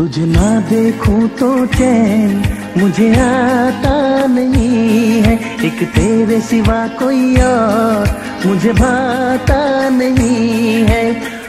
तुझे ना देखूं तो चैन मुझे आता नहीं है, एक तेरे सिवा कोई और मुझे भाता नहीं है।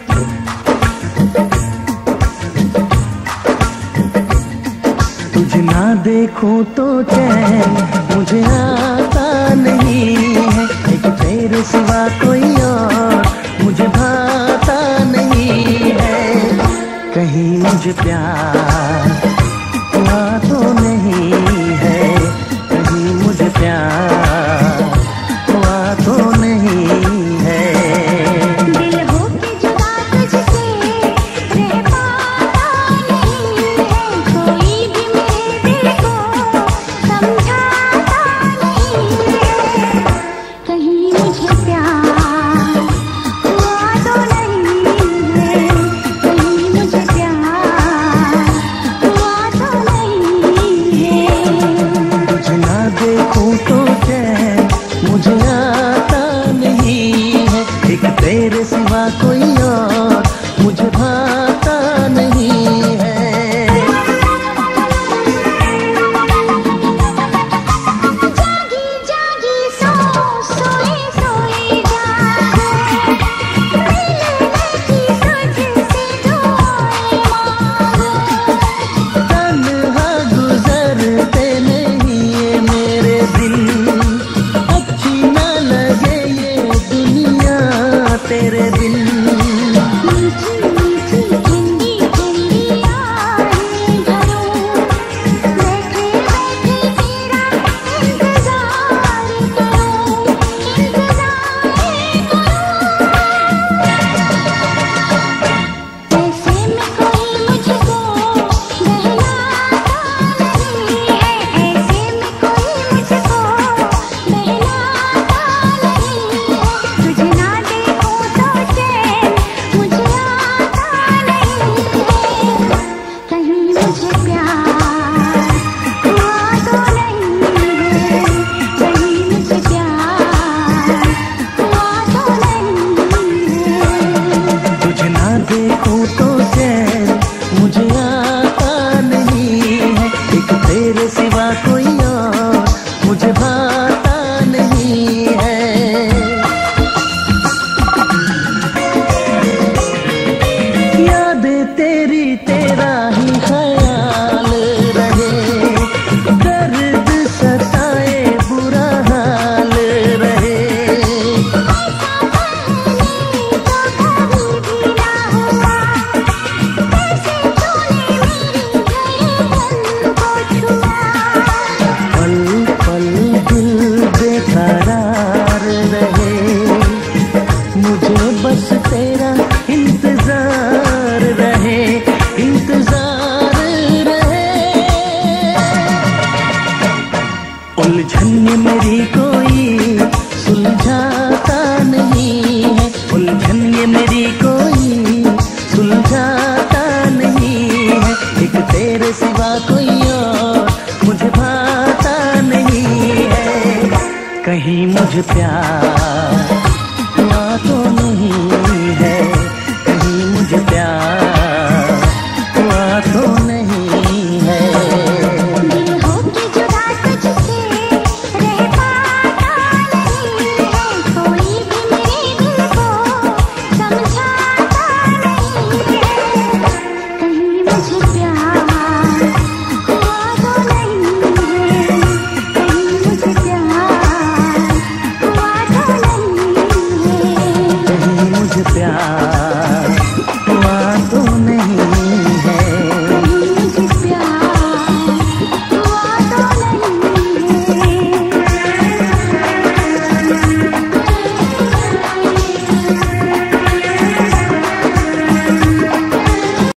तुझे ना देखूं तो चैन मुझे आता नहीं है, एक तेरे सिवा कोई और मुझे भाता नहीं है। कहीं मुझे प्यार हुआ तो नहीं है, कहीं मुझे प्यार हुआ तो नहीं है। दिल हो के जुदा तुझसे रह पाता नहीं है, कोई भी मेरे दिल को समझाता नहीं है। कहीं मुझे प्यार हुआ तो नहीं है, कहीं मुझे प्यार हुआ तो नहीं है। तुझे ना देखूं तो चैन मुझे आता नहीं है, एक तेरे सिवा कोई और मुझे भाता नहीं है। जागी जागी सोए सोए जागो, मिलने की तुझसे दुआएं मांगो। तन्हा गुजरते नहीं ये मेरे दिन, अच्छी ना लगे ये दुनिया तेरे बिन। मीठी मीठी ठंडी ठंडी आहें भरूं, बैठे बैठे तेरा इंतजार करूं, इंतजार करूं। ऐसे में कोई मुझको बहलाता नहीं है, ऐसे में कोई मुझको बहलाता नहीं है। तुझे ना देखूं तो चैन मुझे आता नहीं है, कहीं मुझे प्यार हुआ तो नहीं है, कहीं मुझे प्यार हुआ तो नहीं है। तुझे ना देखूं तो चैन मुझे आता नहीं है, एक तेरे सिवा कोई और मुझे भाता नहीं है। यादें तेरी तेरा ही ख्याल रहे, दर्द सताए बुरा हाल रहे। ऐसा पहले तो कभी भी ना हुआ, कैसे तूने मेरी धड़कन को छुआ। पल पल दिल बेकरार रहे, मुझे बस तेरा इंतजार रहे, इंतजार रहे। उलझन ये मेरी कोई सुलझाता नहीं है, उलझन ये मेरी कोई सुलझाता नहीं है, एक तेरे सिवा कोई और मुझे भाता नहीं है। कहीं मुझे प्यार